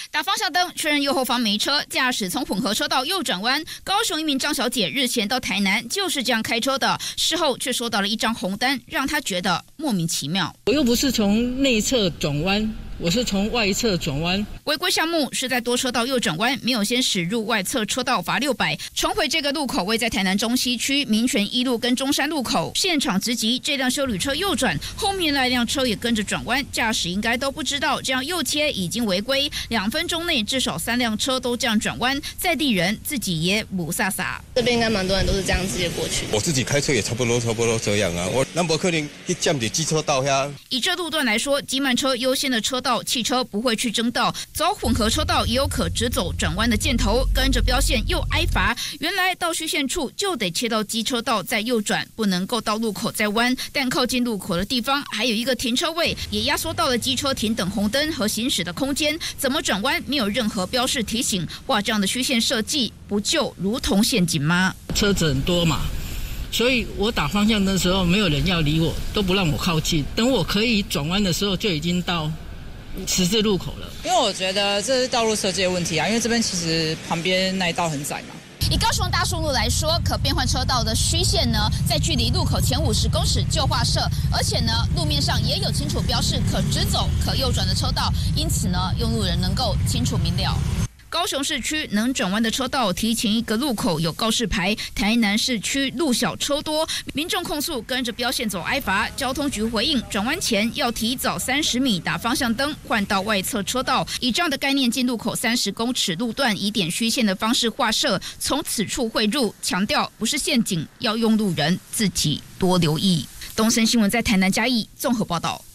打方向灯确认右后方没车，驾驶从混合车道右转弯。高雄一名张小姐日前到台南就是这样开车的，事后却收到了一张红单，让她觉得莫名其妙。 我又不是从内侧转弯，我是从外侧转弯。 违规项目是在多车道右转弯没有先驶入外侧车道，罚600。重回这个路口位在台南中西区民权一路跟中山路口，现场直击这辆休旅车右转，后面那辆车也跟着转弯，驾驶应该都不知道这样右切已经违规。2分钟内至少3辆车都这样转弯，在地人自己也母撒撒。 这边应该蛮多人都是这样直接过去。 我自己开车也差不多这样啊，我那不可能去占着机车道呀。 以这路段来说，机慢车优先的车道，汽车不会去争道，走混合车道也有可直走转弯的箭头，跟着标线又挨罚。原来到虚线处就得切到机车道再右转，不能够到路口再弯。但靠近路口的地方还有一个停车位，也压缩到了机车停等红灯和行驶的空间，怎么转弯没有任何标示提醒。哇，这样的虚线设计不就如同陷阱吗？ 车子很多嘛，所以我打方向灯的时候没有人要理我，都不让我靠近。等我可以转弯的时候，就已经到十字路口了。 因为我觉得这是道路设计的问题啊，因为这边其实旁边那一道很窄嘛。 以高雄大顺路来说，可变换车道的虚线呢，在距离路口前50公尺就画设，而且呢，路面上也有清楚标示可直走、可右转的车道，因此呢，用路人能够清楚明了。高雄市区能转弯的车道提前一个路口有告示牌，台南市区路小车多，民众控诉跟着标线走挨罚。交通局回应，转弯前要提早30米打方向灯，换到外侧车道，以这样的概念进路口30公尺路段以点虚线的方式画设，从此处汇入，强调不是陷阱，要用路人自己多留意。东森新闻在台南嘉义综合报道。